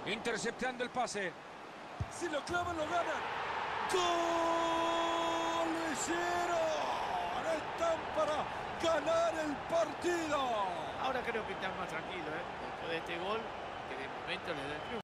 Interceptando el pase. Si lo clavan, lo ganan. ¡Gol! ¡Lo hicieron! Están para ganar el partido. Ahora creo que están más tranquilos, después de este gol, que de momento les da el triunfo.